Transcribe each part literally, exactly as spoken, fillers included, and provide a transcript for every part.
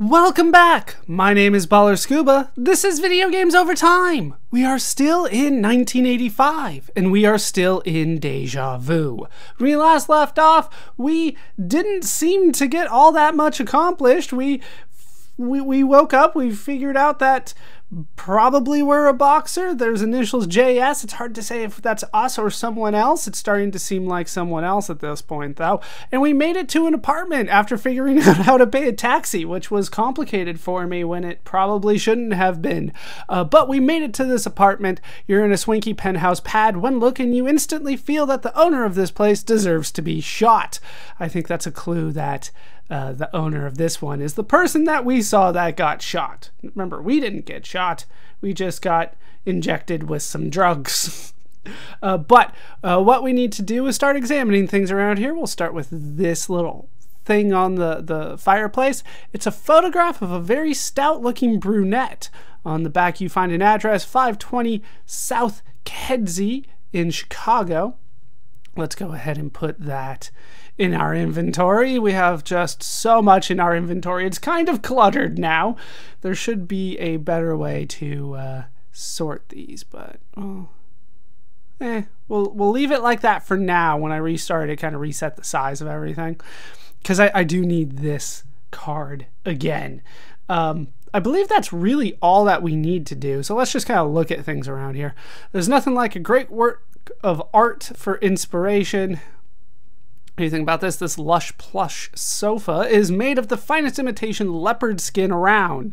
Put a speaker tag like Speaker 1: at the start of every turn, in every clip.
Speaker 1: Welcome back! My name is ballerscuba. This is Video Games Over Time. We are still in nineteen eighty-five, and we are still in Deja Vu. When we last left off, we didn't seem to get all that much accomplished. We, we, we woke up, we figured out that probably we're a boxer. There's initials J S. It's hard to say if that's us or someone else. It's starting to seem like someone else at this point, though. And we made it to an apartment after figuring out how to pay a taxi, which was complicated for me when it probably shouldn't have been. Uh, but we made it to this apartment. You're in a swanky penthouse pad. One look and you instantly feel that the owner of this place deserves to be shot. I think that's a clue that Uh, the owner of this one is the person that we saw that got shot. Remember, we didn't get shot. We just got injected with some drugs. uh, but uh, what we need to do is start examining things around here. We'll start with this little thing on the, the fireplace. It's a photograph of a very stout-looking brunette. On the back, you find an address, five twenty South Kedzie in Chicago. Let's go ahead and put that in our inventory. We have just so much in our inventory. It's kind of cluttered now. There should be a better way to uh, sort these, but oh, eh, we'll we'll leave it like that for now. When I restart it, kind of reset the size of everything, because I, I do need this card again. Um, I believe that's really all that we need to do. So let's just kind of look at things around here. There's nothing like a great work of art for inspiration. Anything about this? This lush plush sofa is made of the finest imitation leopard skin around.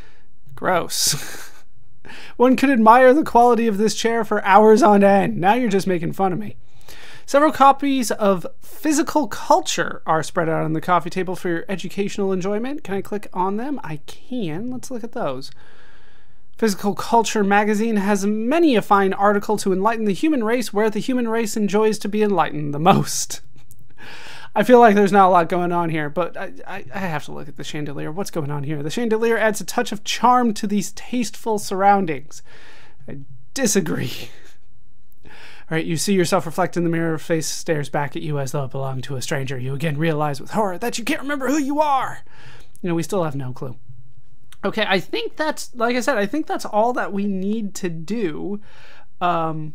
Speaker 1: Gross. One could admire the quality of this chair for hours on end. Now you're just making fun of me. Several copies of Physical Culture are spread out on the coffee table for your educational enjoyment. Can I click on them? I can. Let's look at those. Physical Culture magazine has many a fine article to enlighten the human race where the human race enjoys to be enlightened the most. I feel like there's not a lot going on here, but I, I, I have to look at the chandelier. What's going on here? The chandelier adds a touch of charm to these tasteful surroundings. I disagree. All right, you see yourself reflect in the mirror. Face stares back at you as though it belonged to a stranger. You again realize with horror that you can't remember who you are. You know, we still have no clue. Okay, I think that's, like I said, I think that's all that we need to do. Um...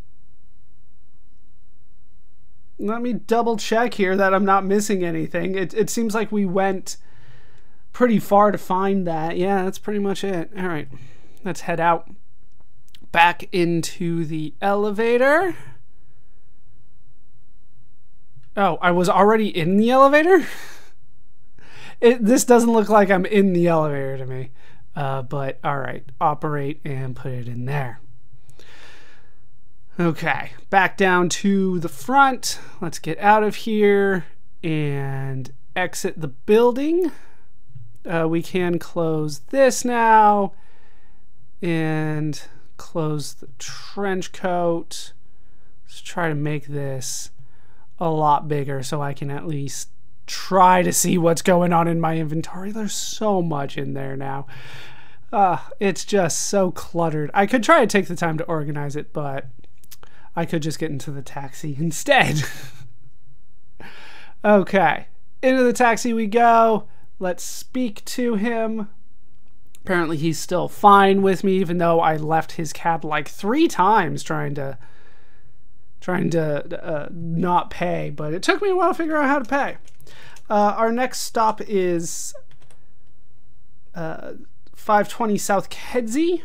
Speaker 1: Let me double check here that I'm not missing anything. It, it seems like we went pretty far to find that. Yeah, that's pretty much it. All right, let's head out back into the elevator. Oh, I was already in the elevator? It, this doesn't look like I'm in the elevator to me. Uh, but all right, operate and put it in there. Okay, back down to the front. Let's get out of here and exit the building. Uh, we can close this now and close the trench coat. Let's try to make this a lot bigger so I can at least try to see what's going on in my inventory. There's so much in there now. Uh, it's just so cluttered. I could try to take the time to organize it, but I could just get into the taxi instead. Okay, into the taxi we go. Let's speak to him. Apparently he's still fine with me, even though I left his cab like three times trying to trying to uh, not pay, but it took me a while to figure out how to pay. Uh, our next stop is uh, five twenty South Kedzie.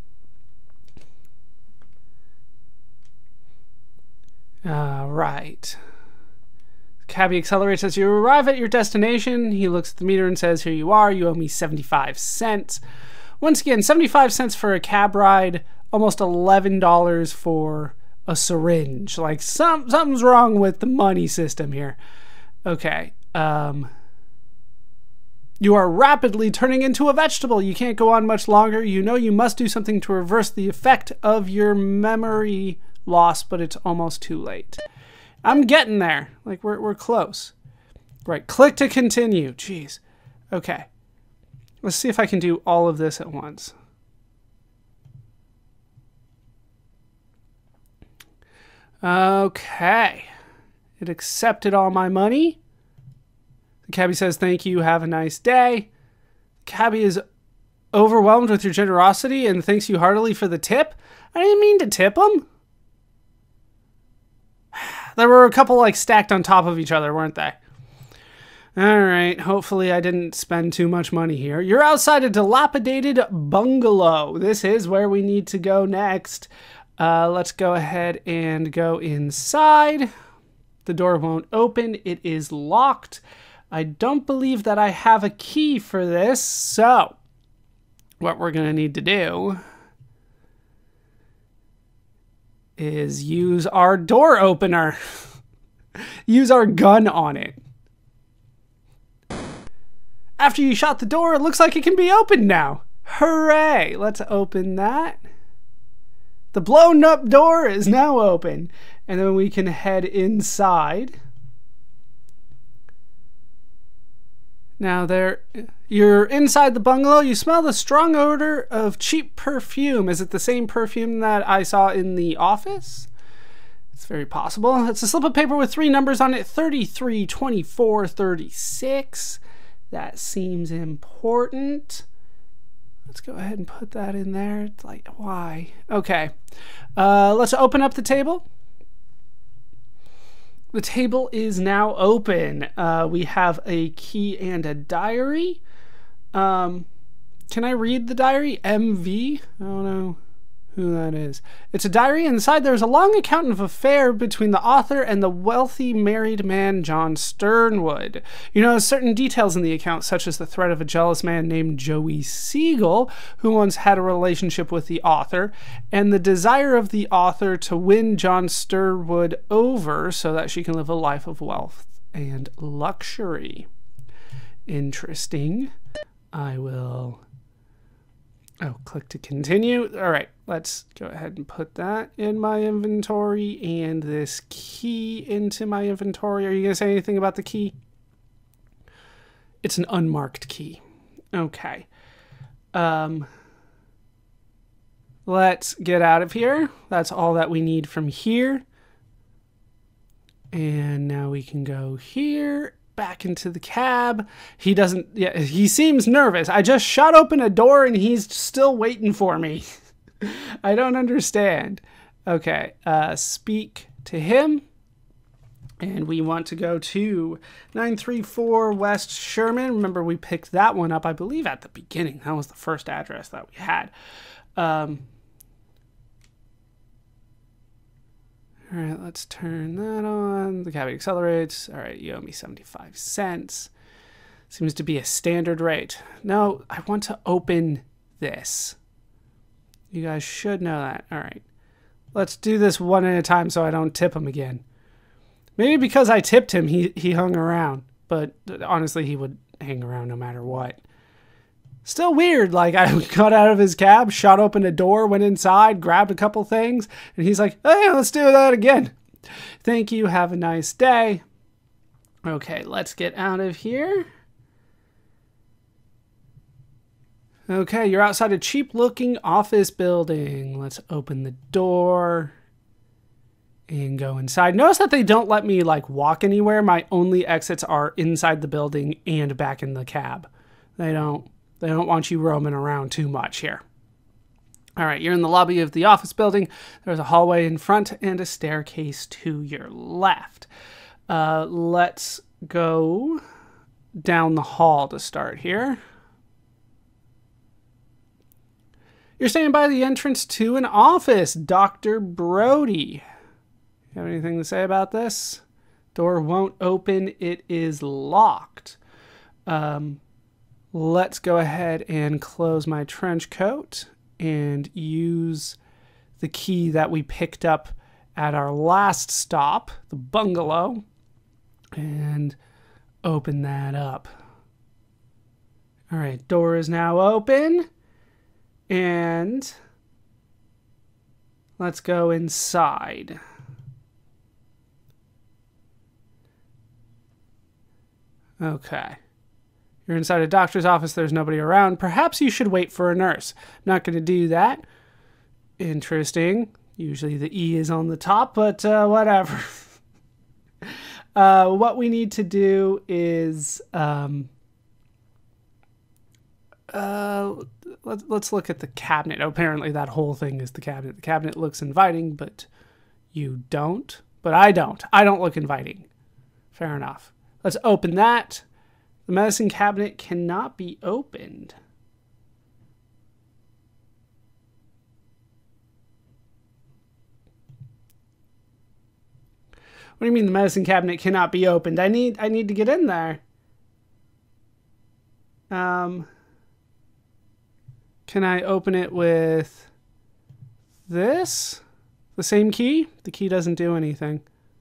Speaker 1: Uh, right. Cabbie accelerates as you arrive at your destination. He looks at the meter and says, here you are. You owe me seventy-five cents. Once again, seventy-five cents for a cab ride. Almost eleven dollars for a syringe. Like, some, something's wrong with the money system here. Okay. Um, you are rapidly turning into a vegetable. You can't go on much longer. You know you must do something to reverse the effect of your memory loss, but it's almost too late. I'm getting there. Like, we're, we're close. Right, click to continue. Jeez. Okay. Let's see if I can do all of this at once. Okay. It accepted all my money. The cabbie says, thank you, have a nice day. Cabby is overwhelmed with your generosity and thanks you heartily for the tip. I didn't mean to tip him. There were a couple like stacked on top of each other, weren't they? All right, hopefully I didn't spend too much money here. You're outside a dilapidated bungalow. This is where we need to go next. Uh, let's go ahead and go inside. The door won't open. It is locked. I don't believe that I have a key for this, so what we're going to need to do is use our door opener. Use our gun on it. After you shot the door, it looks like it can be opened now. Hooray! Let's open that. The blown up door is now open. And then we can head inside. Now there, you're inside the bungalow. You smell the strong odor of cheap perfume. Is it the same perfume that I saw in the office? It's very possible. It's a slip of paper with three numbers on it, thirty-three, twenty-four, thirty-six. That seems important. Let's go ahead and put that in there. It's like, why? Okay. Uh, let's open up the table. The table is now open. Uh, we have a key and a diary. Um, can I read the diary? M V? I don't know who that is. It's a diary. Inside there's a long account of affair between the author and the wealthy married man John Sternwood. You know, certain details in the account, such as the threat of a jealous man named Joey Siegel, who once had a relationship with the author, and the desire of the author to win John Sternwood over so that she can live a life of wealth and luxury. Interesting. I will... Oh, click to continue. All right, let's go ahead and put that in my inventory and this key into my inventory. Are you going to say anything about the key? It's an unmarked key. Okay. Um, let's get out of here. That's all that we need from here. And now we can go here. Back into the cab. He doesn't, yeah, he seems nervous. I just shot open a door and he's still waiting for me. I don't understand. Okay, uh, speak to him. And we want to go to nine three four West Sherman. Remember, we picked that one up, I believe, at the beginning. That was the first address that we had. Um, All right, let's turn that on. The cab accelerates. All right, you owe me seventy-five cents. Seems to be a standard rate. No, I want to open this. You guys should know that. All right, let's do this one at a time so I don't tip him again. Maybe because I tipped him, he, he hung around. But honestly, he would hang around no matter what. Still weird, like I got out of his cab, shot open a door, went inside, grabbed a couple things, and he's like, hey, let's do that again. Thank you, have a nice day. Okay, let's get out of here. Okay, you're outside a cheap-looking office building. Let's open the door and go inside. Notice that they don't let me like walk anywhere. My only exits are inside the building and back in the cab. They don't... They don't want you roaming around too much here. All right, you're in the lobby of the office building. There's a hallway in front and a staircase to your left. Uh, let's go down the hall to start here. You're standing by the entrance to an office, Doctor Brody. You have anything to say about this? Door won't open. It is locked. Um... Let's go ahead and close my trench coat and use the key that we picked up at our last stop, the bungalow, and open that up. All right, door is now open, and let's go inside. Okay. You're inside a doctor's office. There's nobody around. Perhaps you should wait for a nurse. I'm not going to do that. Interesting. Usually the E is on the top, but uh, whatever. uh, what we need to do is um, Uh, let's, let's look at the cabinet. Apparently that whole thing is the cabinet. The cabinet looks inviting, but you don't. But I don't. I don't look inviting. Fair enough. Let's open that. The medicine cabinet cannot be opened. What do you mean the medicine cabinet cannot be opened? I need I need to get in there. Um, can I open it with this? The same key? The key doesn't do anything.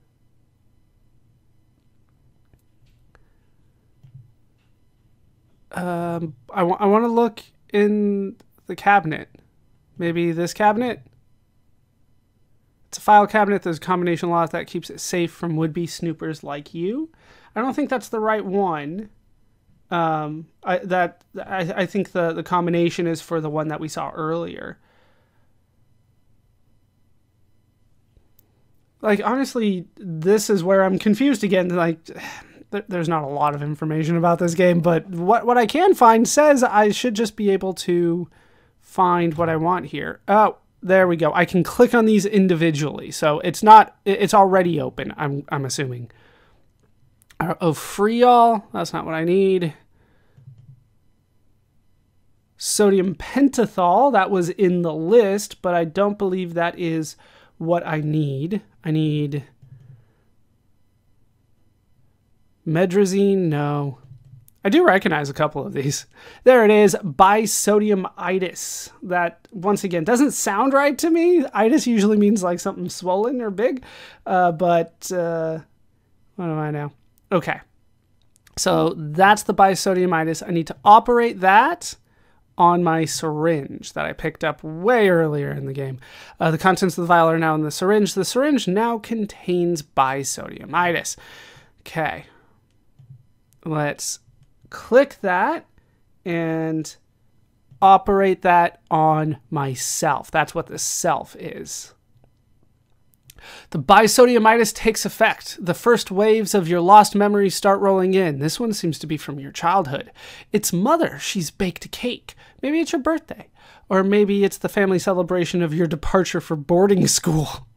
Speaker 1: Um, I, wa I want to look in the cabinet. Maybe this cabinet? It's a file cabinet. There's a combination lock that keeps it safe from would-be snoopers like you. I don't think that's the right one. Um, I, that I, I think the, the combination is for the one that we saw earlier. Like, honestly, this is where I'm confused again. Like, there's not a lot of information about this game, but what, what I can find says I should just be able to find what I want here. Oh, there we go. I can click on these individually. So it's not, it's already open, I'm, I'm assuming. Oh, free all. That's not what I need. Sodium pentothal. That was in the list, but I don't believe that is what I need. I need medrazine. No. I do recognize a couple of these. There it is. Bisodiumitis. That, once again, doesn't sound right to me. Itis usually means like something swollen or big. Uh, but uh, what do I know? Okay. So that's the bisodiumitis. I need to operate that on my syringe that I picked up way earlier in the game. Uh, the contents of the vial are now in the syringe. The syringe now contains bisodiumitis. Okay. Let's click that and operate that on myself. That's what the self is. The bisodiumitis takes effect. The first waves of your lost memories start rolling in. This one seems to be from your childhood. It's mother. She's baked a cake. Maybe it's your birthday. Or maybe it's the family celebration of your departure for boarding school.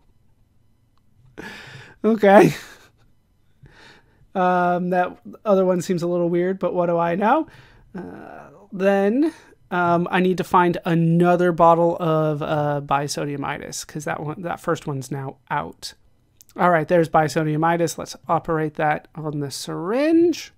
Speaker 1: Okay. Um, that other one seems a little weird, but what do I know? Uh, then um, I need to find another bottle of uh, bisodiumitis because that one, that first one's now out. All right, there's bisodiumitis. Let's operate that on the syringe.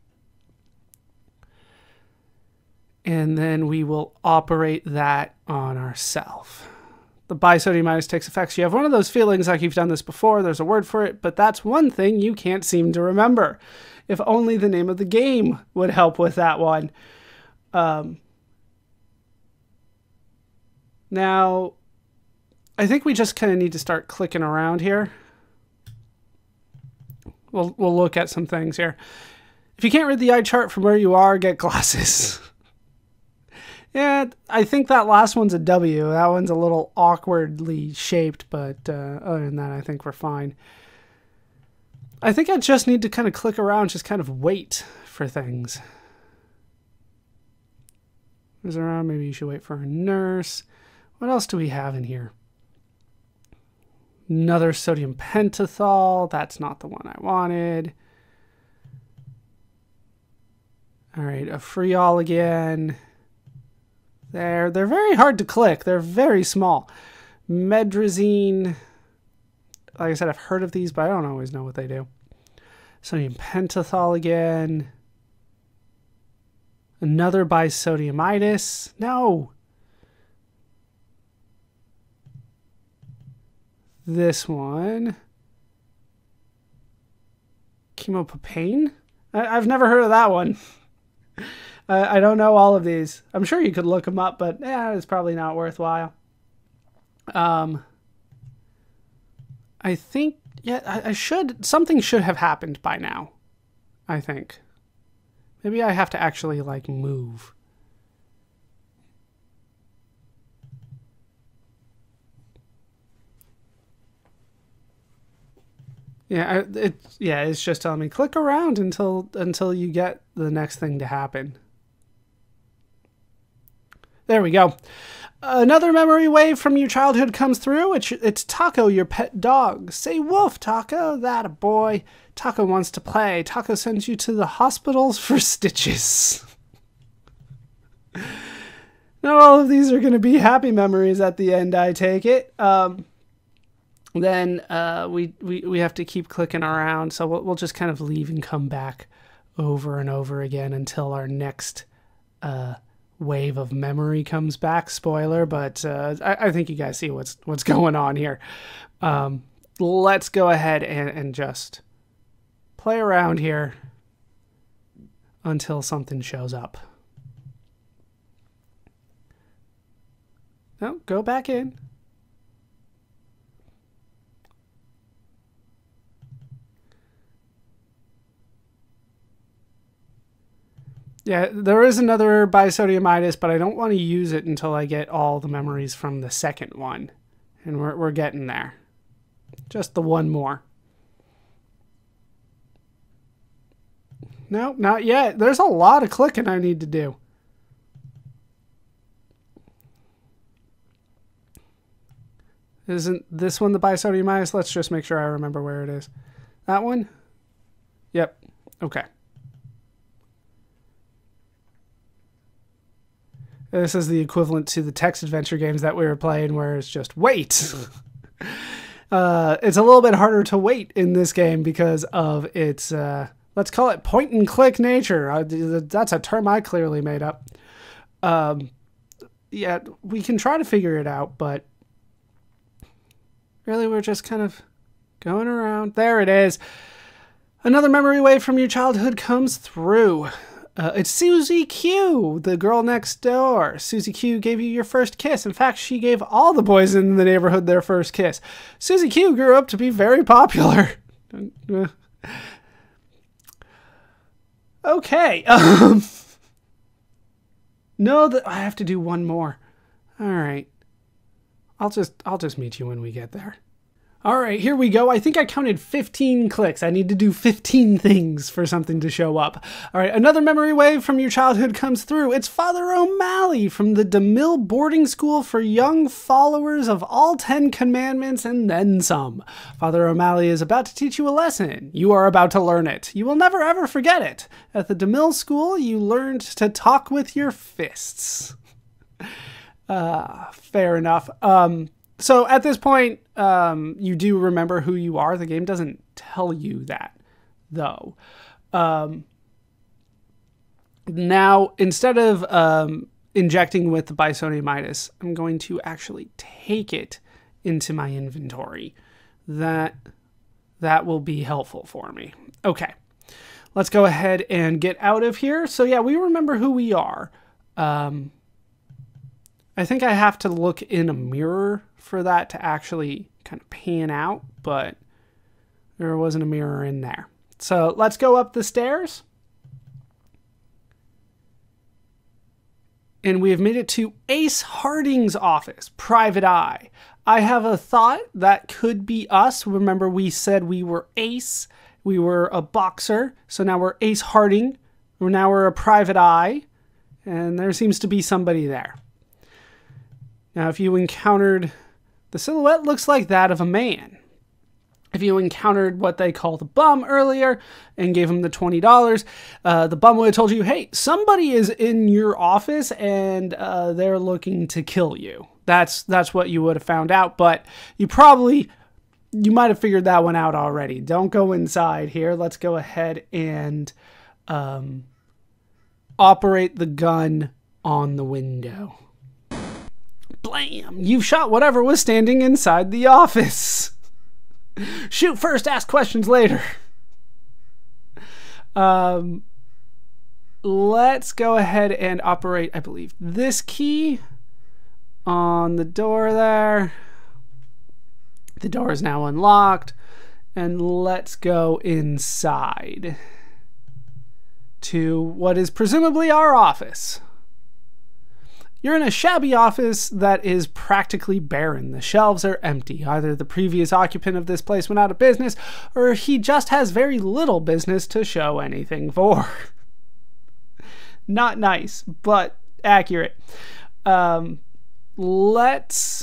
Speaker 1: And then we will operate that on ourselves. The bisodiumitis takes effect. So you have one of those feelings like you've done this before. There's a word for it, but that's one thing you can't seem to remember. If only the name of the game would help with that one. Um, now, I think we just kind of need to start clicking around here. We'll, we'll look at some things here. If you can't read the eye chart from where you are, get glasses. Yeah, I think that last one's a W. That one's a little awkwardly shaped, but uh, other than that, I think we're fine. I think I just need to kind of click around, just kind of wait for things. There's around, maybe you should wait for a nurse. What else do we have in here? Another sodium pentothal. That's not the one I wanted. All right, a freol again. There, they're very hard to click. They're very small. Medrazine. Like I said, I've heard of these, but I don't always know what they do. Sodium pentothal again. Another bisodiumitis. No. This one. Chemopropane? I I've never heard of that one. I, I don't know all of these. I'm sure you could look them up, but yeah, it's probably not worthwhile. Um, I think, yeah, I, I should, something should have happened by now, I think. Maybe I have to actually, like, move. Yeah, I, it, yeah, it's just telling me, click around until, until you get the next thing to happen. There we go. Another memory wave from your childhood comes through. It's, it's Taco, your pet dog. Say woof, Taco. That a boy. Taco wants to play. Taco sends you to the hospitals for stitches. Not all of these are going to be happy memories at the end, I take it. Um, then uh, we, we, we have to keep clicking around, so we'll, we'll just kind of leave and come back over and over again until our next uh, wave of memory comes back. Spoiler, but uh, I, I think you guys see what's what's going on here. Um, let's go ahead and, and just play around here until something shows up. No, go back in. Yeah, there is another bisodiumitis, but I don't want to use it until I get all the memories from the second one. And we're, we're getting there. Just the one more. No, not yet. There's a lot of clicking I need to do. Isn't this one the bisodiumitis? Let's just make sure I remember where it is. That one? Yep. Okay. This is the equivalent to the text adventure games that we were playing where it's just wait. uh, it's a little bit harder to wait in this game because of its, uh, let's call it point and click nature. Uh, that's a term I clearly made up. Um, yeah, we can try to figure it out, but really we're just kind of going around. There it is. Another memory wave from your childhood comes through. Uh, it's Susie Q, the girl next door. Susie Q gave you your first kiss. In fact, she gave all the boys in the neighborhood their first kiss. Susie Q grew up to be very popular. Okay. Um, no, that I have to do one more. All right. I'll just I'll just meet you when we get there. All right, here we go. I think I counted fifteen clicks. I need to do fifteen things for something to show up. All right, another memory wave from your childhood comes through. It's Father O'Malley from the DeMille Boarding School for young followers of all Ten Commandments and then some. Father O'Malley is about to teach you a lesson. You are about to learn it. You will never ever forget it. At the DeMille School, you learned to talk with your fists. Uh, fair enough. Um... So at this point, um, you do remember who you are. The game doesn't tell you that, though. Um, now, instead of um, injecting with the bisodiumitis, I'm going to actually take it into my inventory. That, that will be helpful for me. Okay, let's go ahead and get out of here. So yeah, we remember who we are. Um, I think I have to look in a mirror for that to actually kind of pan out, but there wasn't a mirror in there. So let's go up the stairs. And we have made it to Ace Harding's office, Private Eye. I have a thought that could be us. Remember we said we were Ace, we were a boxer, so now we're Ace Harding. Now we're a Private Eye, and there seems to be somebody there. Now if you encountered, the silhouette looks like that of a man. If you encountered what they call the bum earlier and gave him the twenty dollars, uh, the bum would have told you, hey, somebody is in your office and uh, they're looking to kill you. That's, that's what you would have found out, but you probably, you might have figured that one out already. Don't go inside here. Let's go ahead and um, operate the gun on the window. Blam! You've shot whatever was standing inside the office. Shoot first, ask questions later. Um, let's go ahead and operate, I believe, this key on the door there. The door is now unlocked. And let's go inside to what is presumably our office. You're in a shabby office that is practically barren. The shelves are empty. Either the previous occupant of this place went out of business, or he just has very little business to show anything for. Not nice, but accurate. Um, let's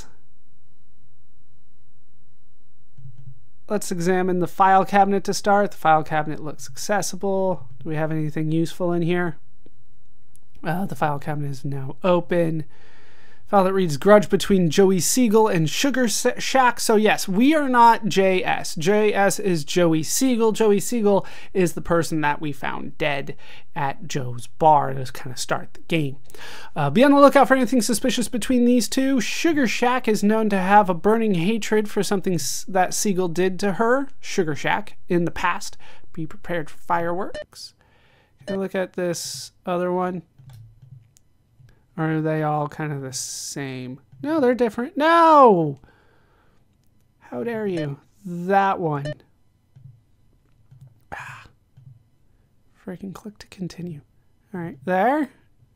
Speaker 1: let's examine the file cabinet to start. The file cabinet looks accessible. Do we have anything useful in here? Uh, the file cabinet is now open. File that reads grudge between Joey Siegel and Sugar Shack. So yes, we are not J S. J S is Joey Siegel. Joey Siegel is the person that we found dead at Joe's bar to kind of start the game. Uh, be on the lookout for anything suspicious between these two. Sugar Shack is known to have a burning hatred for something that Siegel did to her, Sugar Shack, in the past. Be prepared for fireworks. Can I look at this other one? Or are they all kind of the same? No, they're different. No! How dare you? That one. Ah. Freaking click to continue. All right, there.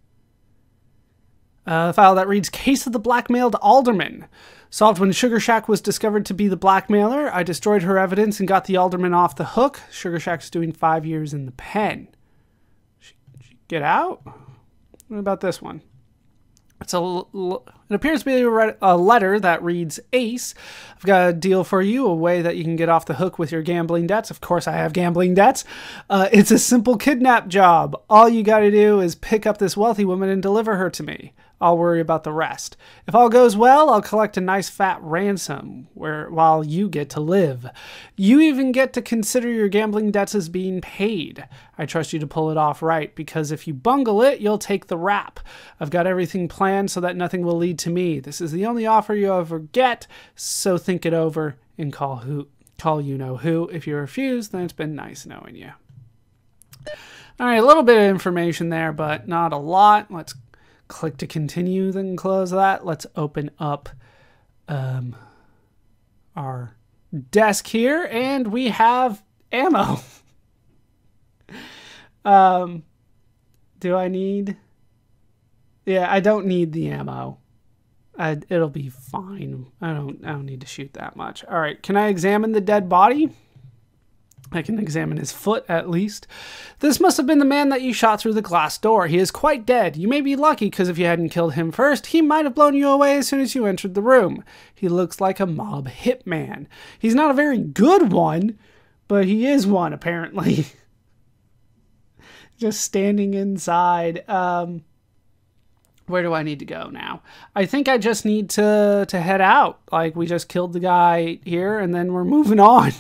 Speaker 1: Uh, the file that reads Case of the Blackmailed Alderman. Solved when Sugar Shack was discovered to be the blackmailer. I destroyed her evidence and got the alderman off the hook. Sugar Shack's doing five years in the pen. She, she get out? What about this one? It's a, it appears to be a letter that reads, Ace, I've got a deal for you, a way that you can get off the hook with your gambling debts. Of course I have gambling debts. Uh, it's a simple kidnap job. All you got to do is pick up this wealthy woman and deliver her to me. I'll worry about the rest. If all goes well, I'll collect a nice fat ransom where while you get to live. You even get to consider your gambling debts as being paid. I trust you to pull it off right, because if you bungle it, you'll take the rap. I've got everything planned so that nothing will lead to me. This is the only offer you ever get, so think it over and call who, call you know who. If you refuse, then it's been nice knowing you. All right, a little bit of information there, but not a lot. Let's click to continue, then close that. Let's open up um, our desk here, and we have ammo. um, do I need... Yeah, I don't need the ammo. I, it'll be fine. I don't, I don't need to shoot that much. All right, can I examine the dead body? I can examine his foot, at least. This must have been the man that you shot through the glass door. He is quite dead. You may be lucky, because if you hadn't killed him first, he might have blown you away as soon as you entered the room. He looks like a mob hitman. He's not a very good one, but he is one, apparently. Just standing inside. Um, where do I need to go now? I think I just need to, to head out. Like, we just killed the guy here, and then we're moving on.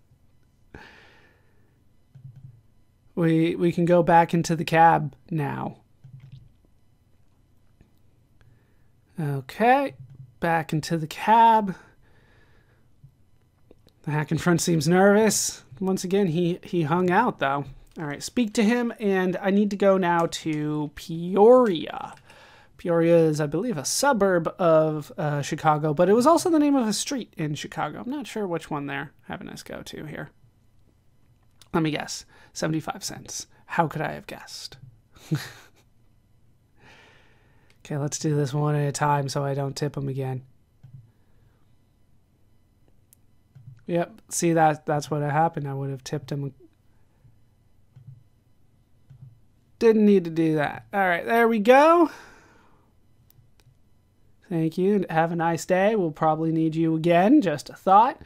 Speaker 1: We, we can go back into the cab now. Okay, back into the cab. The hack in front seems nervous. Once again, he, he hung out, though. All right, speak to him, and I need to go now to Peoria. Peoria is, I believe, a suburb of uh, Chicago, but it was also the name of a street in Chicago. I'm not sure which one they're having us go to here. Let me guess. seventy-five cents. How could I have guessed? Okay, let's do this one at a time so I don't tip them again. Yep, see, that that's what happened. I would have tipped him. Didn't need to do that. All right, there we go. Thank you. Have a nice day. We'll probably need you again. Just a thought.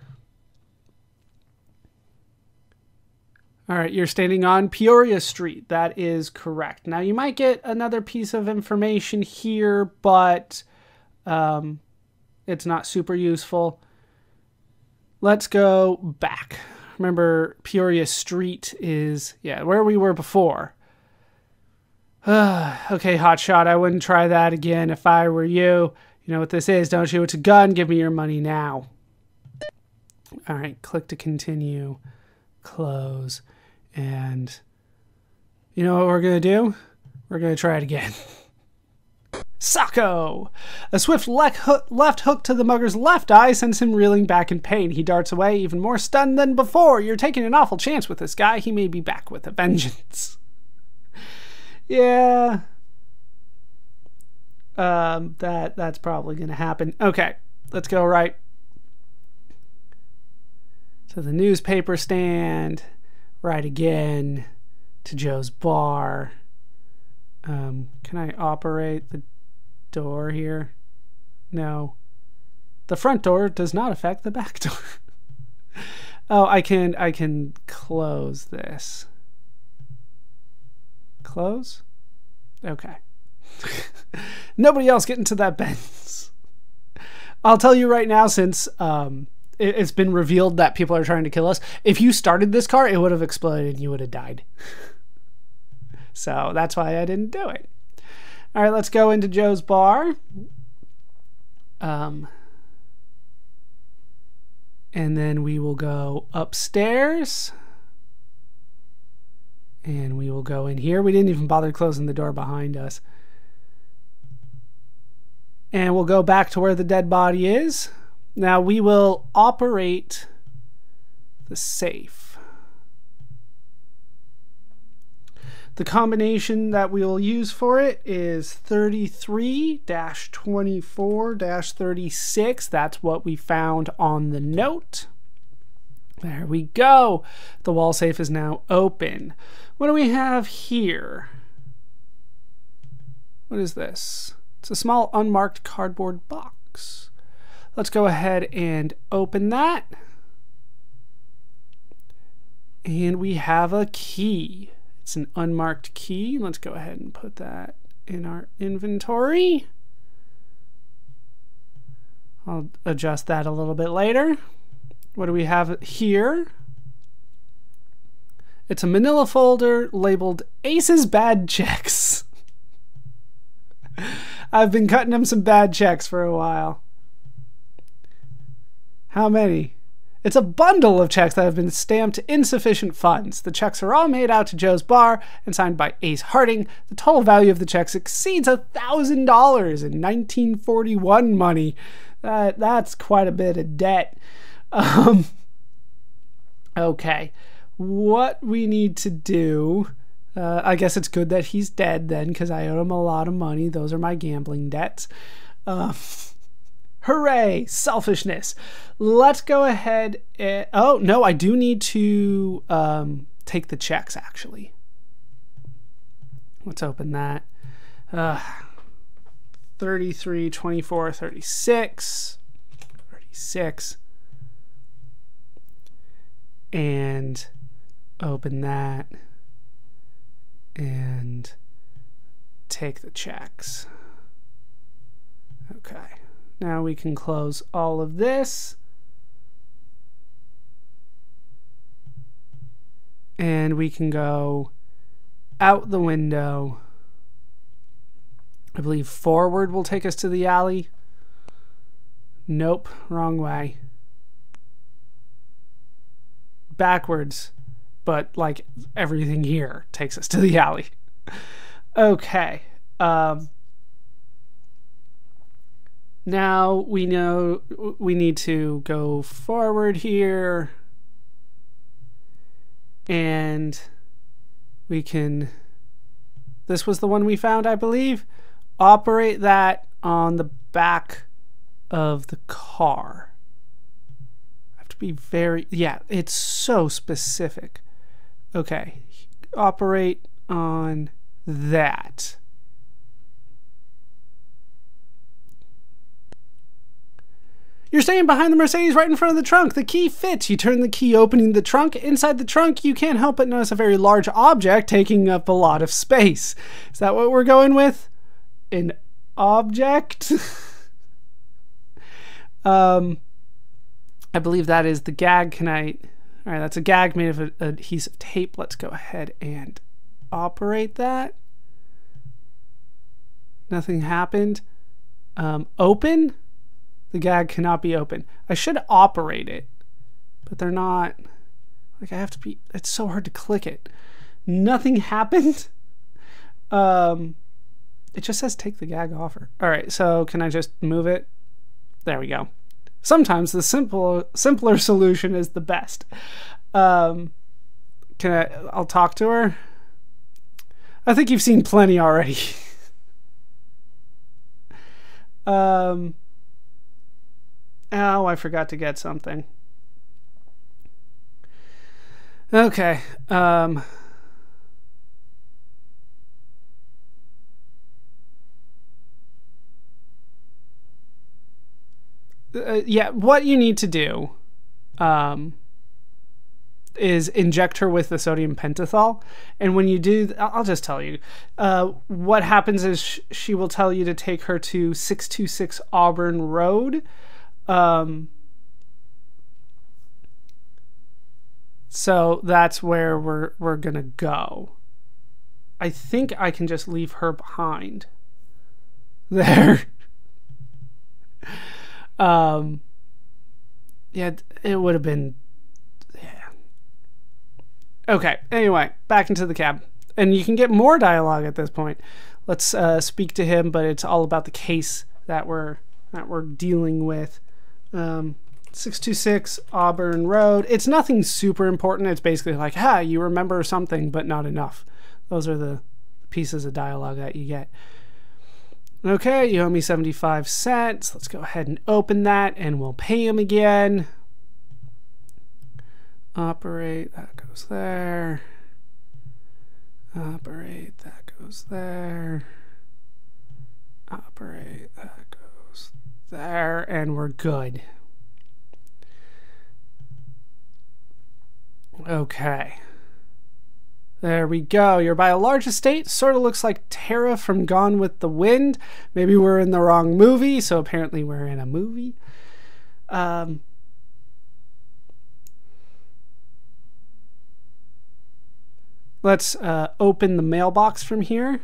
Speaker 1: All right, you're standing on Peoria Street. That is correct. Now, you might get another piece of information here, but um, it's not super useful. Let's go back. Remember, Peoria Street is, yeah, where we were before. Okay, hotshot, I wouldn't try that again if I were you. You know what this is, don't you? It's a gun. Give me your money now. All right, click to continue. Close. And you know what we're going to do? We're going to try it again. Sacco! A swift le hook, left hook to the mugger's left eye sends him reeling back in pain. He darts away, even more stunned than before. You're taking an awful chance with this guy. He may be back with a vengeance. Yeah. Um, that, that's probably going to happen. Okay, let's go right to the newspaper stand. Right again to Joe's bar. Um, can I operate the door here? No. The front door does not affect the back door. Oh, I can I can close this. Close? Okay. Nobody else get into that Benz. I'll tell you right now, since um, it, it's been revealed that people are trying to kill us, if you started this car, it would have exploded and you would have died. So that's why I didn't do it. All right, let's go into Joe's bar. Um, and then we will go upstairs. And we will go in here. We didn't even bother closing the door behind us. And we'll go back to where the dead body is. Now we will operate the safe. The combination that we will use for it is thirty-three dash twenty-four dash thirty-six. That's what we found on the note. There we go. The wall safe is now open. What do we have here? What is this? It's a small unmarked cardboard box. Let's go ahead and open that. And we have a key. It's an unmarked key. Let's go ahead and put that in our inventory. I'll adjust that a little bit later. What do we have here? It's a manila folder labeled Ace's Bad Checks. I've been cutting him some bad checks for a while. How many? It's a bundle of checks that have been stamped insufficient funds. The checks are all made out to Joe's bar and signed by Ace Harding. The total value of the checks exceeds one thousand dollars in nineteen forty-one money. That, that's quite a bit of debt. Um, okay, what we need to do, uh, I guess it's good that he's dead then, because I owe him a lot of money. Those are my gambling debts. Uh, hooray, selfishness. Let's go ahead and, oh, no, I do need to um, take the checks, actually. Let's open that. Uh, thirty-three, twenty-four, thirty-six, thirty-six. And open that and take the checks. Okay, now we can close all of this. And we can go out the window. I believe forward will take us to the alley. Nope, wrong way. Backwards, but like everything here takes us to the alley. Okay. Um, now we know we need to go forward here, and we can, this was the one we found, I believe, operate that on the back of the car. Be very, yeah, it's so specific. Okay, operate on that. You're staying behind the Mercedes right in front of the trunk. The key fits. You turn the key, opening the trunk. Inside the trunk, you can't help but notice a very large object taking up a lot of space. Is that what we're going with? An object? um... I believe that is the gag. Can I, all right, that's a gag made of adhesive tape. Let's go ahead and operate that. Nothing happened. Um, open? The gag cannot be open. I should operate it, but they're not, like I have to be, it's so hard to click it. Nothing happened. Um, it just says take the gag offer. All right, so can I just move it? There we go. Sometimes the simple, simpler solution is the best. Um, can I, I'll talk to her. I think you've seen plenty already. um, oh, I forgot to get something. Okay. Um, uh, yeah, what you need to do um, is inject her with the sodium pentothal. And when you do, I'll just tell you, uh, what happens is sh she will tell you to take her to six two six Auburn Road. Um, so that's where we're, we're gonna go. I think I can just leave her behind there. um, yeah, it would have been, yeah. Okay, anyway, back into the cab. And you can get more dialogue at this point. Let's uh, speak to him, but it's all about the case that we're, that we're dealing with. Um, six two six Auburn Road. It's nothing super important. It's basically like, ha, you remember something, but not enough. Those are the pieces of dialogue that you get. Okay, you owe me seventy-five cents. Let's go ahead and open that, and we'll pay him again. Operate, that goes there. Operate, that goes there. Operate, that goes there, and we're good. Okay. There we go. You're by a large estate. Sort of looks like Tara from Gone with the Wind. Maybe we're in the wrong movie, so apparently we're in a movie. Um, let's uh, open the mailbox from here.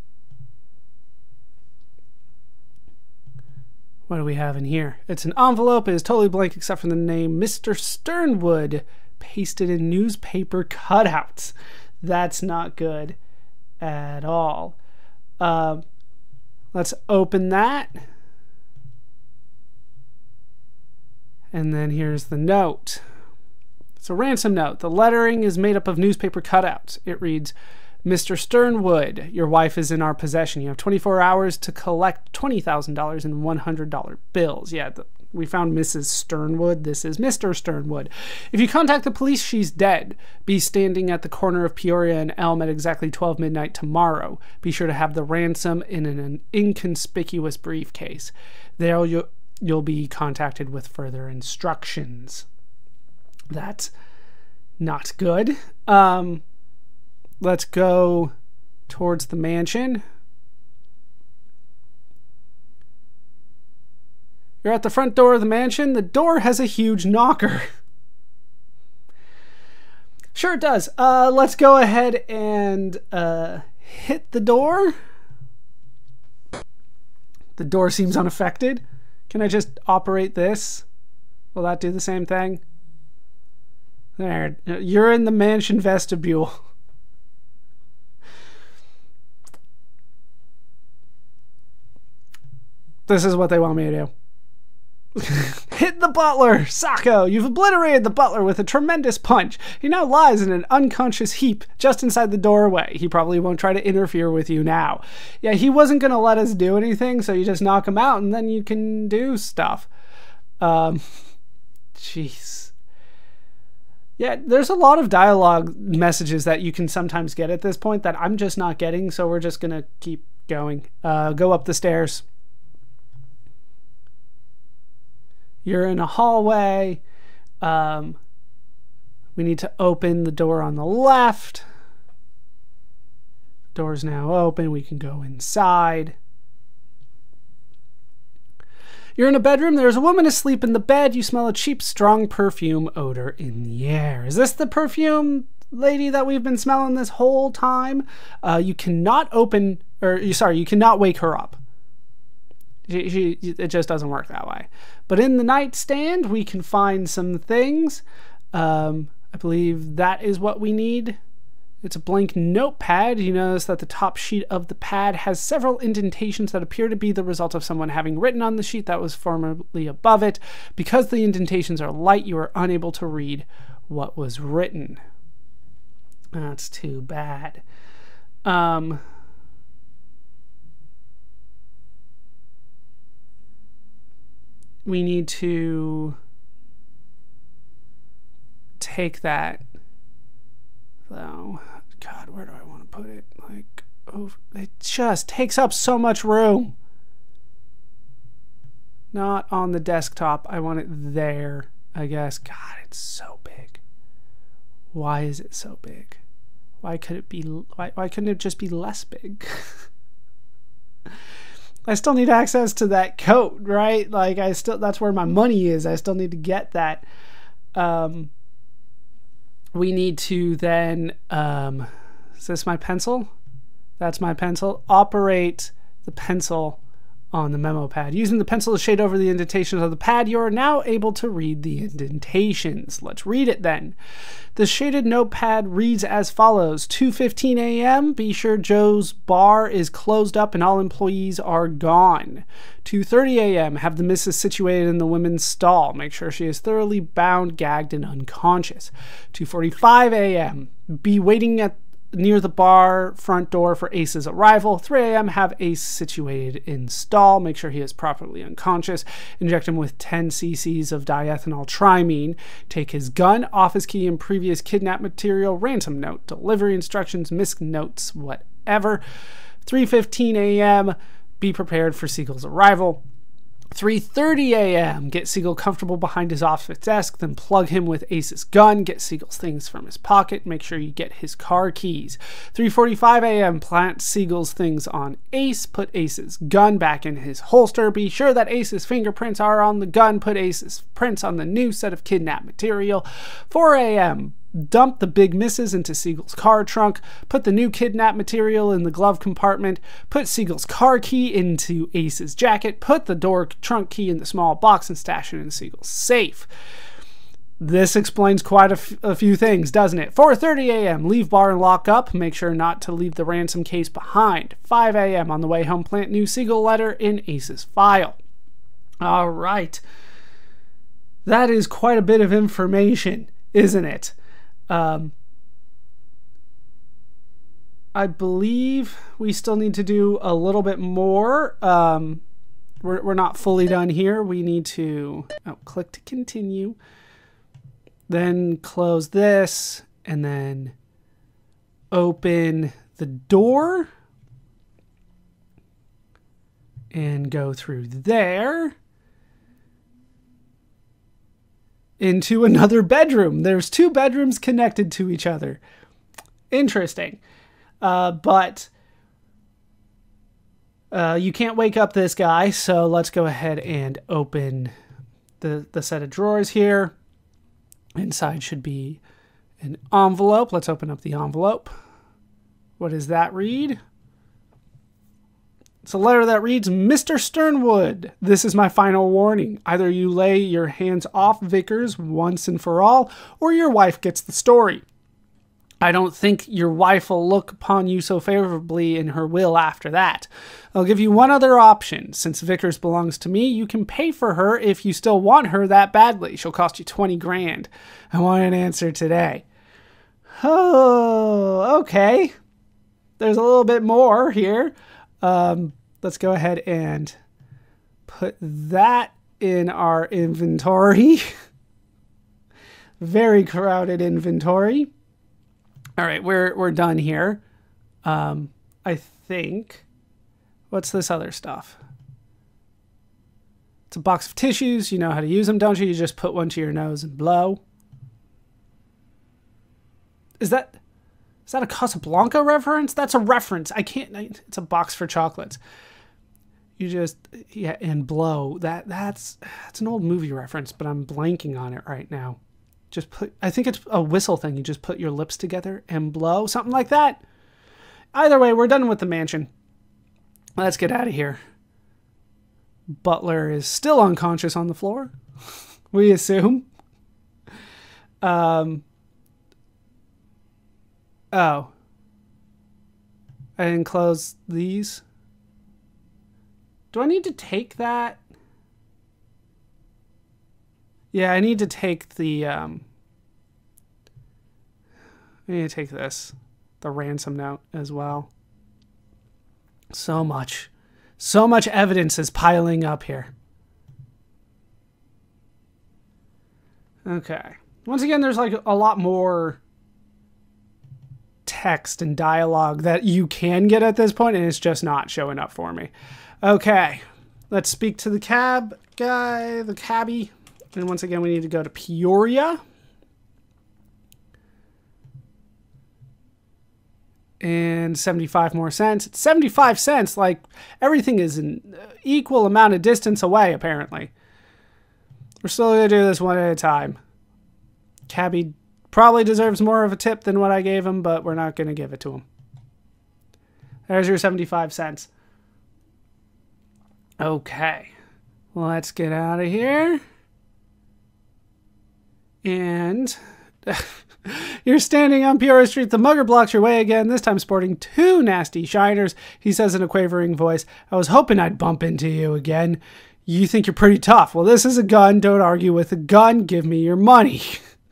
Speaker 1: What do we have in here? It's an envelope. It is totally blank except for the name Mister Sternwood, pasted in newspaper cutouts. That's not good at all. Uh, let's open that. And then here's the note. It's a ransom note. The lettering is made up of newspaper cutouts. It reads, Mister Sternwood, your wife is in our possession. You have twenty-four hours to collect twenty thousand dollars in one hundred dollar bills. Yeah, the, we found Missus Sternwood. This is Mister Sternwood. If you contact the police, she's dead. Be standing at the corner of Peoria and Elm at exactly twelve midnight tomorrow. Be sure to have the ransom in an inconspicuous briefcase. There you'll, you'll be contacted with further instructions. That's not good. Um... Let's go towards the mansion. You're at the front door of the mansion. The door has a huge knocker. Sure it does. Uh, let's go ahead and uh, hit the door. The door seems unaffected. Can I just operate this? Will that do the same thing? There. You're in the mansion vestibule. This is what they want me to do. Hit the butler! Sacco! You've obliterated the butler with a tremendous punch. He now lies in an unconscious heap just inside the doorway. He probably won't try to interfere with you now. Yeah, he wasn't going to let us do anything, so you just knock him out and then you can do stuff. Um, jeez. Yeah, there's a lot of dialogue messages that you can sometimes get at this point that I'm just not getting, so we're just going to keep going. Uh, go up the stairs. You're in a hallway. Um, we need to open the door on the left. The door's now open. We can go inside. You're in a bedroom. There's a woman asleep in the bed. You smell a cheap, strong perfume odor in the air. Is this the perfume lady that we've been smelling this whole time? Uh, you cannot open, or sorry, you cannot wake her up. She, she, it just doesn't work that way. But in the nightstand, we can find some things. Um, I believe that is what we need. It's a blank notepad. You notice that the top sheet of the pad has several indentations that appear to be the result of someone having written on the sheet that was formerly above it. Because the indentations are light, you are unable to read what was written. That's too bad. Um... We need to take that, though. God, where do I want to put it? Like, oh, it just takes up so much room. Not on the desktop. I want it there, I guess. God, it's so big. Why is it so big? Why could it be, why, why couldn't it just be less big? I still need access to that coat, right? Like I still, that's where my money is. I still need to get that. Um, we need to then, um, is this my pencil? That's my pencil. Operate the pencil on the memo pad. Using the pencil to shade over the indentations of the pad, you are now able to read the indentations. Let's read it then. The shaded notepad reads as follows. two fifteen a m Be sure Joe's bar is closed up and all employees are gone. two thirty a m Have the missus situated in the women's stall. Make sure she is thoroughly bound, gagged, and unconscious. two forty-five a m Be waiting at near the bar front door for Ace's arrival. three a m Have Ace situated in stall. Make sure he is properly unconscious. Inject him with ten c c's of diethanol trimine. Take his gun, office key, and previous kidnap material, ransom note, delivery instructions, misc notes, whatever. three fifteen a m Be prepared for Siegel's arrival. three thirty a m Get Siegel comfortable behind his office desk, then plug him with Ace's gun. Get Siegel's things from his pocket. Make sure you get his car keys. three forty-five a m Plant Siegel's things on Ace. Put Ace's gun back in his holster. Be sure that Ace's fingerprints are on the gun. Put Ace's prints on the new set of kidnap material. four a m Dump the big misses into Siegel's car trunk. Put the new kidnap material in the glove compartment. Put Siegel's car key into Ace's jacket. Put the door trunk key in the small box and stash it in Siegel's safe. This explains quite a, f a few things, doesn't it? four thirty a m Leave bar and lock up. Make sure not to leave the ransom case behind. five a m On the way home, plant new Siegel letter in Ace's file. All right. That is quite a bit of information, isn't it? Um, I believe we still need to do a little bit more. Um, we're, we're not fully done here. We need to oh, click to continue, then close this, and then open the door and go through there into another bedroom. There's two bedrooms connected to each other. Interesting. Uh, but uh, you can't wake up this guy, so let's go ahead and open the, the set of drawers here. Inside should be an envelope. Let's open up the envelope. What does that read? It's a letter that reads, Mister Sternwood, this is my final warning. Either you lay your hands off Vickers once and for all, or your wife gets the story. I don't think your wife will look upon you so favorably in her will after that. I'll give you one other option. Since Vickers belongs to me, you can pay for her if you still want her that badly. She'll cost you twenty grand. I want an answer today. Oh, okay. There's a little bit more here. Um, let's go ahead and put that in our inventory. Very crowded inventory. All right, we're, we're done here. Um, I think, what's this other stuff? It's a box of tissues. You know how to use them, don't you? You just put one to your nose and blow. Is that... Is that a Casablanca reference? That's a reference. I can't, it's a box for chocolates. You just, yeah, and blow. That, that's, that's an old movie reference, but I'm blanking on it right now. Just put, I think it's a whistle thing. You just put your lips together and blow, something like that. Either way, we're done with the mansion. Let's get out of here. Butler is still unconscious on the floor, we assume. Um... Oh. I didn't close these. Do I need to take that? Yeah, I need to take the, um... I need to take this. The ransom note as well. So much. So much evidence is piling up here. Okay. Once again, there's like a lot more text and dialogue that you can get at this point, and it's just not showing up for me. Okay, let's speak to the cab guy, the cabbie. And once again, we need to go to Peoria. And seventy-five more cents. It's seventy-five cents, like everything is an equal amount of distance away, apparently. We're still going to do this one at a time. Cabbie probably deserves more of a tip than what I gave him, but we're not going to give it to him. There's your seventy-five cents. Okay. Let's get out of here. And... You're standing on Peoria Street. The mugger blocks your way again, this time sporting two nasty shiners. He says in a quavering voice, I was hoping I'd bump into you again. You think you're pretty tough. Well, this is a gun. Don't argue with a gun. Give me your money.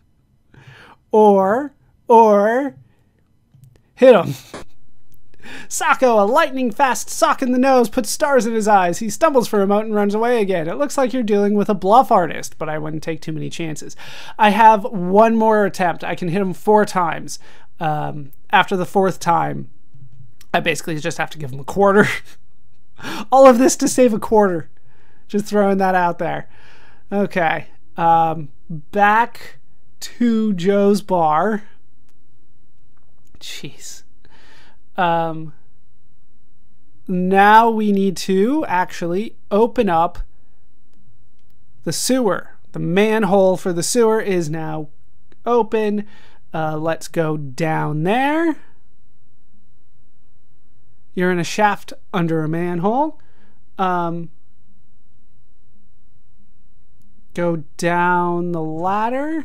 Speaker 1: or, or, hit him. Sacco, a lightning-fast sock in the nose, puts stars in his eyes. He stumbles for a moment and runs away again. It looks like you're dealing with a bluff artist, but I wouldn't take too many chances. I have one more attempt. I can hit him four times. Um, after the fourth time, I basically just have to give him a quarter. All of this to save a quarter. Just throwing that out there. Okay. Um, back to Joe's bar. Jeez. Um, now we need to actually open up the sewer. The manhole for the sewer is now open. Uh, let's go down there. You're in a shaft under a manhole. Um, go down the ladder.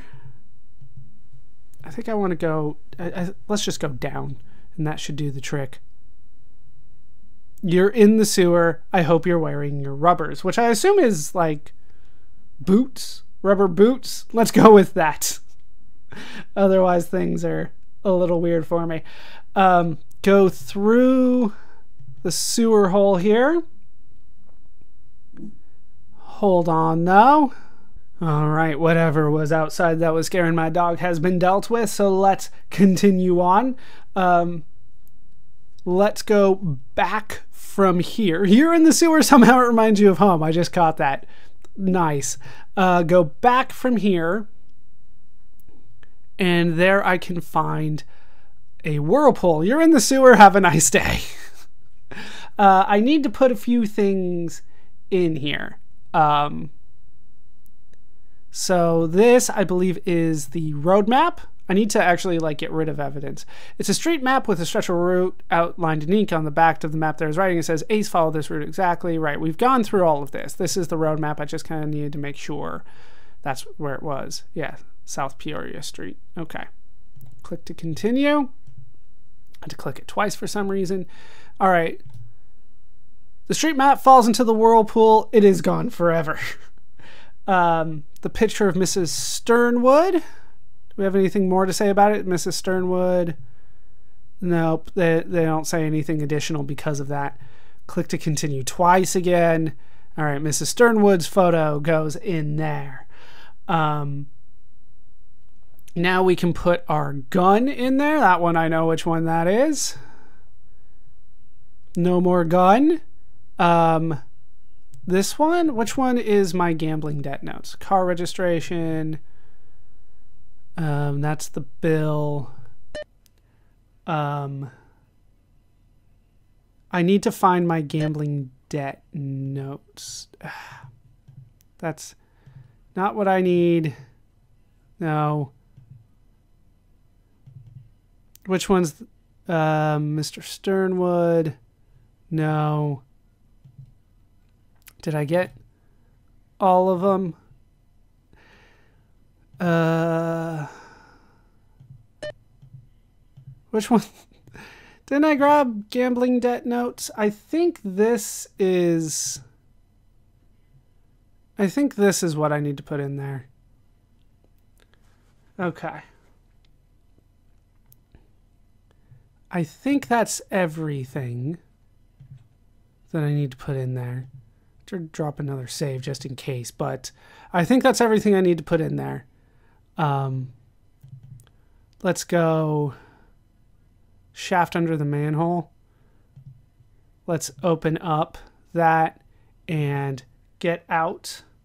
Speaker 1: I think I want to go... I, I, let's just go down. And that should do the trick. You're in the sewer. I hope you're wearing your rubbers, which I assume is like boots, rubber boots. Let's go with that. Otherwise, things are a little weird for me. Um, go through the sewer hole here. Hold on, though. All right, whatever was outside that was scaring my dog has been dealt with, so let's continue on. Um, let's go back from here. Here in the sewer, somehow it reminds you of home. I just caught that. Nice. Uh, go back from here, and there I can find a whirlpool. You're in the sewer. Have a nice day. uh, I need to put a few things in here. Um... So this, I believe, is the road map. I need to actually like get rid of evidence. It's a street map with a stretch of route outlined in ink on the back of the map. There's writing. It says, Ace, follow this route exactly. Right, we've gone through all of this. This is the road map. I just kind of needed to make sure that's where it was. Yeah, South Peoria Street. Okay. Click to continue. I had to click it twice for some reason. All right. The street map falls into the whirlpool. It is gone forever. um... The picture of Missus Sternwood. Do we have anything more to say about it? Missus Sternwood. Nope. They, they don't say anything additional because of that. Click to continue twice again. All right. Missus Sternwood's photo goes in there. Um, now we can put our gun in there. That one, I know which one that is. No more gun. Um... This one? Which one is my gambling debt notes? Car registration. Um, that's the bill. Um, I need to find my gambling debt notes. That's not what I need. No. Which one's... Uh, Mister Sternwood? No. Did I get all of them? Uh, which one? Didn't I grab gambling debt notes? I think this is... I think this is what I need to put in there. Okay. I think that's everything that I need to put in there. To drop another save just in case, but I think that's everything I need to put in there. Um, let's go shaft under the manhole. Let's open up that and get out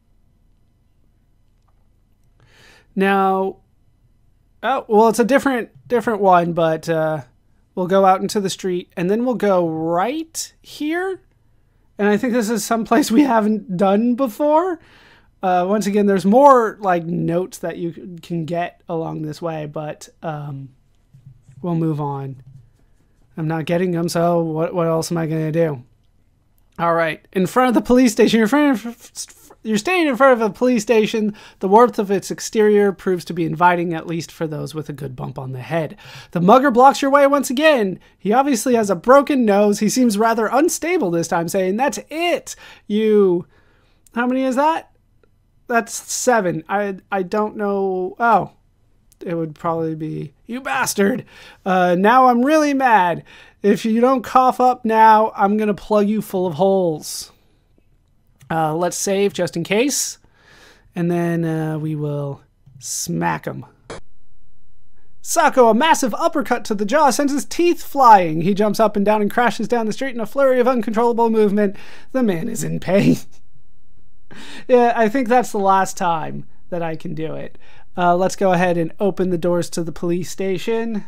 Speaker 1: Now, oh, well, it's a different, different one, but uh, we'll go out into the street and then we'll go right here. And I think this is someplace we haven't done before. Uh, once again, there's more like notes that you can get along this way, but um, we'll move on. I'm not getting them, so what, what else am I going to do? All right, in front of the police station, you're, in front of, you're standing in front of a police station. The warmth of its exterior proves to be inviting, at least for those with a good bump on the head. The mugger blocks your way once again. He obviously has a broken nose. He seems rather unstable this time, saying, "That's it. You, how many is that? That's seven. I, I don't know. Oh, it would probably be, you bastard. Uh, now I'm really mad. If you don't cough up now, I'm going to plug you full of holes." Uh, let's save just in case. And then uh, we will smack him. Sako, a massive uppercut to the jaw, sends his teeth flying. He jumps up and down and crashes down the street in a flurry of uncontrollable movement. The man is in pain. Yeah, I think that's the last time that I can do it. Uh, let's go ahead and open the doors to the police station.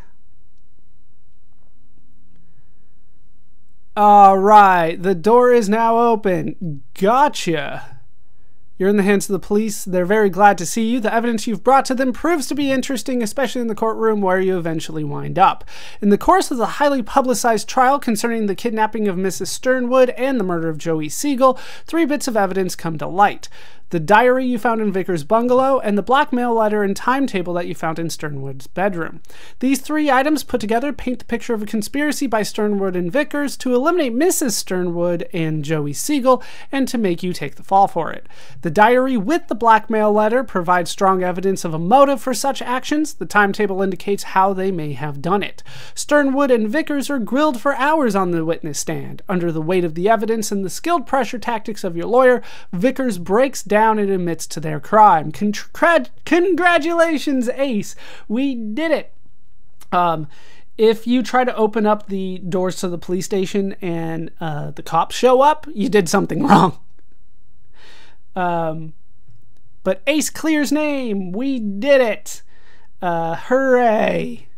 Speaker 1: All right, the door is now open. Gotcha. You're in the hands of the police. They're very glad to see you. The evidence you've brought to them proves to be interesting, especially in the courtroom where you eventually wind up. In the course of the highly publicized trial concerning the kidnapping of Missus Sternwood and the murder of Joey Siegel, three bits of evidence come to light. The diary you found in Vickers' bungalow, and the blackmail letter and timetable that you found in Sternwood's bedroom. These three items put together paint the picture of a conspiracy by Sternwood and Vickers to eliminate Missus Sternwood and Joey Siegel, and to make you take the fall for it. The diary with the blackmail letter provides strong evidence of a motive for such actions. The timetable indicates how they may have done it. Sternwood and Vickers are grilled for hours on the witness stand. Under the weight of the evidence and the skilled pressure tactics of your lawyer, Vickers breaks down and admits to their crime. Congr congratulations, Ace. We did it. Um, if you try to open up the doors to the police station and uh, the cops show up, you did something wrong. Um, but Ace clears name. We did it. Uh, hooray.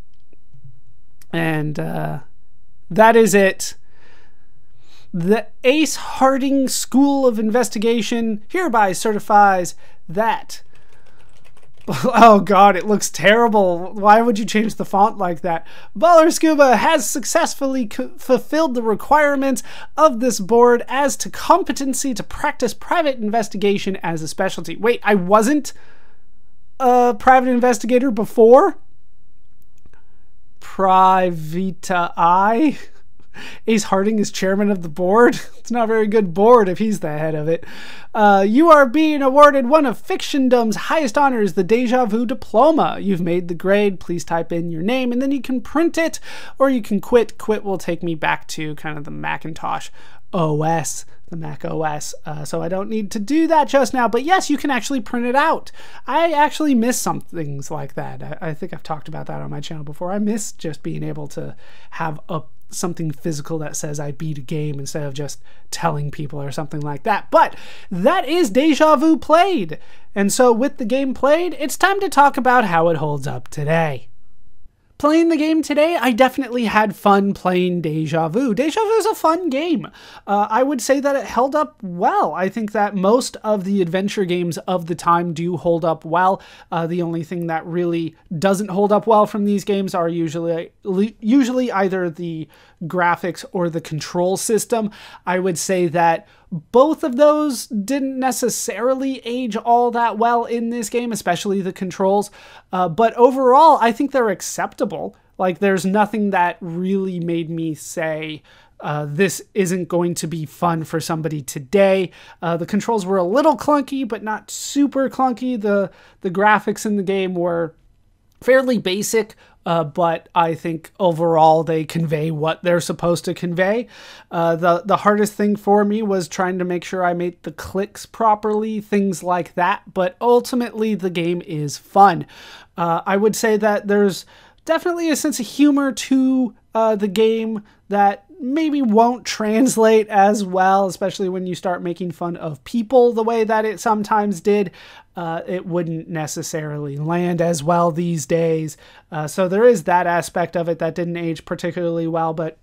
Speaker 1: And uh, that is it. The Ace Harding School of Investigation hereby certifies that. Oh god, it looks terrible. Why would you change the font like that? Ballerscuba has successfully fulfilled the requirements of this board as to competency to practice private investigation as a specialty. Wait, I wasn't a private investigator before? Privita I? Ace Harding is chairman of the board. It's not a very good board if he's the head of it. Uh, you are being awarded one of Fictiondom's highest honors, the Deja Vu Diploma. You've made the grade. Please type in your name and then you can print it, or you can quit. Quit will take me back to kind of the Macintosh O S, the Mac O S. Uh, so I don't need to do that just now. But yes, you can actually print it out. I actually miss some things like that. I, I think I've talked about that on my channel before. I miss just being able to have a something physical that says I beat a game instead of just telling people or something like that. But that is Deja Vu played. And so with the game played, it's time to talk about how it holds up today. Playing the game today, I definitely had fun playing Deja Vu. Deja Vu is a fun game. Uh, I would say that it held up well. I think that most of the adventure games of the time do hold up well. Uh, the only thing that really doesn't hold up well from these games are usually, usually either the graphics or the control system. I would say that both of those didn't necessarily age all that well in this game, especially the controls. Uh, but overall, I think they're acceptable. Like, there's nothing that really made me say, uh, this isn't going to be fun for somebody today. Uh, the controls were a little clunky, but not super clunky. The, the graphics in the game were fairly basic, uh, but I think overall they convey what they're supposed to convey. Uh, the, the hardest thing for me was trying to make sure I made the clicks properly, things like that, but ultimately the game is fun. Uh, I would say that there's definitely a sense of humor to uh, the game that maybe won't translate as well, especially when you start making fun of people the way that it sometimes did. Uh, it wouldn't necessarily land as well these days. Uh, so there is that aspect of it that didn't age particularly well, but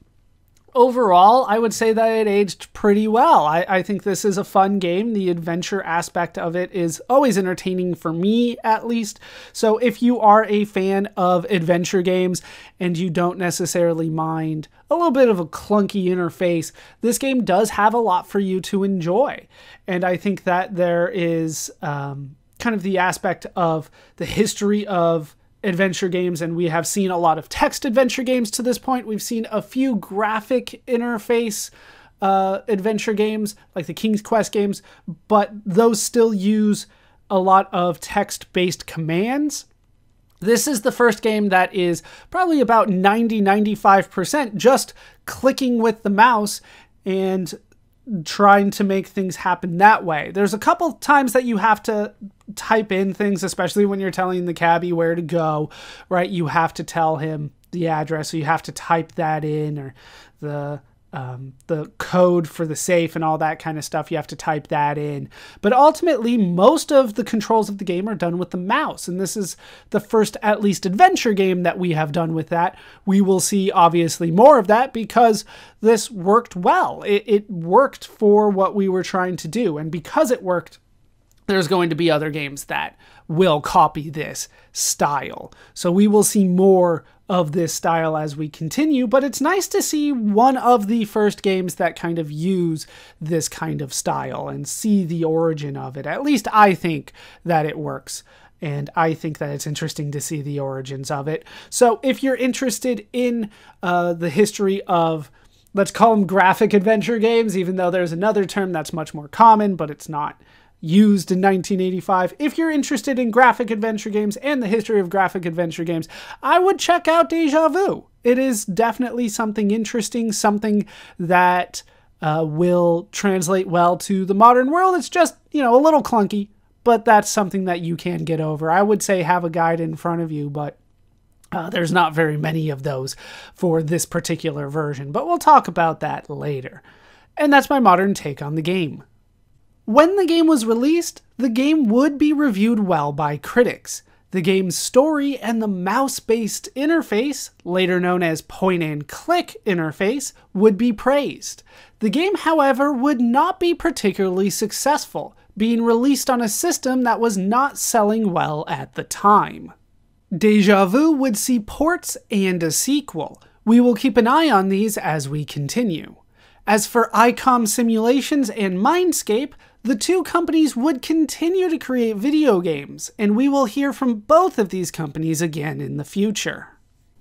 Speaker 1: overall, I would say that it aged pretty well. I, I think this is a fun game. The adventure aspect of it is always entertaining for me, at least. So if you are a fan of adventure games and you don't necessarily mind a little bit of a clunky interface, this game does have a lot for you to enjoy. And I think that there is um, kind of the aspect of the history of adventure games, and we have seen a lot of text adventure games to this point. We've seen a few graphic interface uh, adventure games like the King's Quest games, but those still use a lot of text-based commands. This is the first game that is probably about ninety to ninety-five percent just clicking with the mouse and trying to make things happen that way. There's a couple times that you have to type in things, especially when you're telling the cabbie where to go, right? You have to tell him the address, so you have to type that in, or the um, the code for the safe and all that kind of stuff. You have to type that in. But ultimately, most of the controls of the game are done with the mouse, and this is the first, at least, adventure game that we have done with that. We will see, obviously, more of that because this worked well. It, it worked for what we were trying to do, and because it worked, there's going to be other games that will copy this style. So we will see more of this style as we continue, but it's nice to see one of the first games that kind of use this kind of style and see the origin of it. At least I think that it works, and I think that it's interesting to see the origins of it. So if you're interested in uh, the history of, let's call them graphic adventure games, even though there's another term that's much more common, but it's not used in nineteen eighty-five. If you're interested in graphic adventure games and the history of graphic adventure games, I would check out Deja Vu. It is definitely something interesting, something that uh, will translate well to the modern world. It's just, you know, a little clunky, but that's something that you can get over. I would say have a guide in front of you, but uh, there's not very many of those for this particular version, but we'll talk about that later. And that's my modern take on the game. When the game was released, the game would be reviewed well by critics. The game's story and the mouse-based interface, later known as point-and-click interface, would be praised. The game, however, would not be particularly successful, being released on a system that was not selling well at the time. Deja Vu would see ports and a sequel. We will keep an eye on these as we continue. As for I COM Simulations and Mindscape, the two companies would continue to create video games, and we will hear from both of these companies again in the future.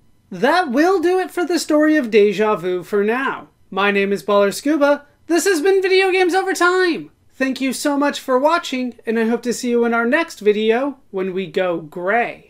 Speaker 1: That will do it for the story of Deja Vu for now. My name is ballerscuba. This has been Video Games Over Time. Thank you so much for watching, and I hope to see you in our next video when we go gray.